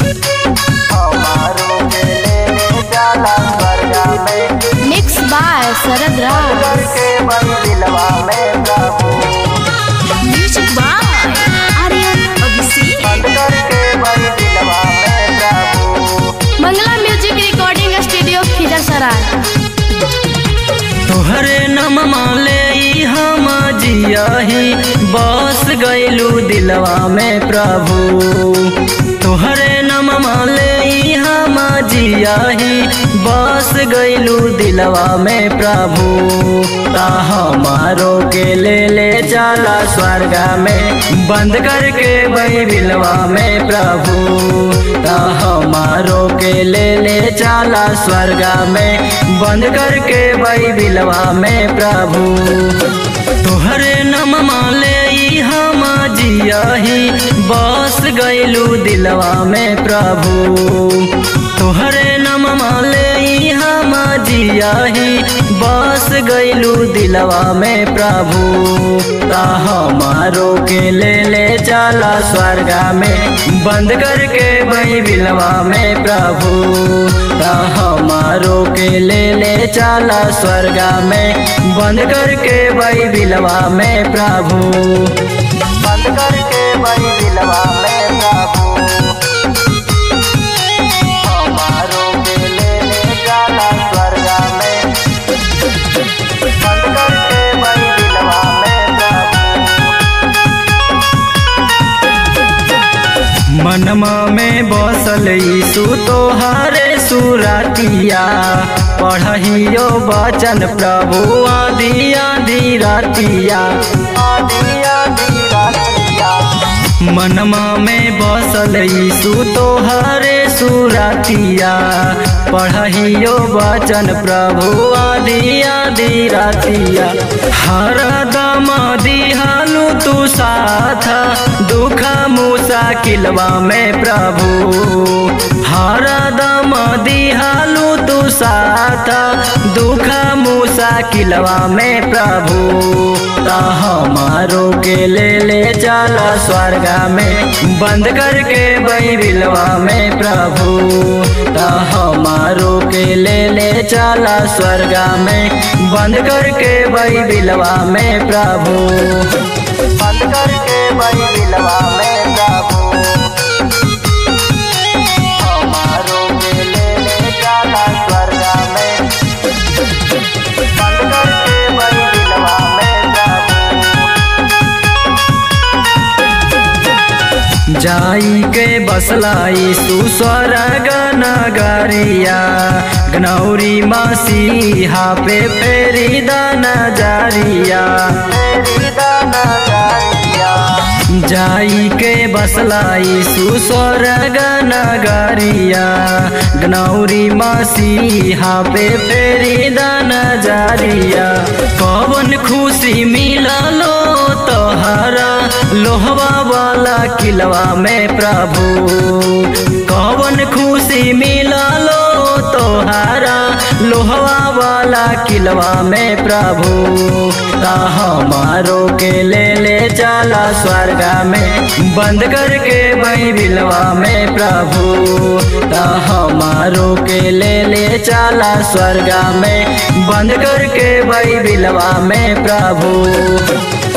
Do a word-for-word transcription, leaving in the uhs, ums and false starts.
हमारो के लेले जाला स्वर्गा में। मिक्स बाय शरद राज करके बन दिलवा में प्रभु। म्यूजिक बाय आर्यन अभिषेक बंद करके बन दिलवा में प्रभु। Mangala music recording studio Khijarsarai. तोहरे नम माले हम जियाही बस गइलू दिलवा में प्रभु। तोहरे नम माले हम जियाही बस गइलू दिलवा में प्रभु। ता हमारो के ले ले जाला स्वर्गा में बंद करके वही बिलवा में प्रभु। ता हमारो के ले ले जाला स्वर्गा में बंद करके वही बिलवा में प्रभु। तोहरे नम माले हम जियाही बस गइलू दिलवा में प्रभु। तोहरे नम माले हम जियाही बस गइलू दिलवा में प्रभु। ता हमारो के ले ले जाला स्वर्गा में बंद करके वही बिलवा में प्रभु। ता हमारो के ले ले जाला स्वर्गा में बंद करके वही बिलवा में प्रभु। बंद करके वही बिलवा में प्रभु। हमारो के लेले जाला स्वर्गा में। बंद करके वही बिलवा में प्रभु। मनमा में बसल यीशु तोहारे सुरातिया पढ़ियो वचन प्रभु आदि आदि रातिया। आदि आदि रातिया। मनमा में बसल यीशु तोहारे सुरातिया पढ़ियो वचन प्रभु आदि आदि रातिया। हरदम दिहालू तू साथ दुख मुसाकिलवा में प्रभु। हरदम दिहालू तू साथ दुख मुसाकिलवा में प्रभु। ता हमारो के ले ले जाला स्वर्गा में बंद करके वही बिलवा में प्रभु। ता हमारो के ले ले जाला स्वर्गा में बंद करके वही बिलवा में प्रभु। बंद करके वही बिलवा में प्रभु। हमारो के लेले जाला स्वर्गा में। बंद करके वही बिलवा में प्रभु। जाई के बसलाई सुस्वर्ग नगरिया गनौरी मसीहा पे फेरी दाना जारिया। तेरी दाना जारिया। जाई के बसलाई सुस्वर्ग नगरिया गनौरी मसीहा पे फेरी दाना जारिया। कवन खुशी मिललो तोहरा लोहवा वाला किलवा में प्रभु। कवन खुशी मिललो तोहारा लोहवा वाला किलवा में प्रभु। ता हमारो के ले ले जाला स्वर्गा में बंद करके वही बिलवा में प्रभु। ता हमारो के ले ले जाला स्वर्गा में बंद करके वही बिलवा में प्रभु।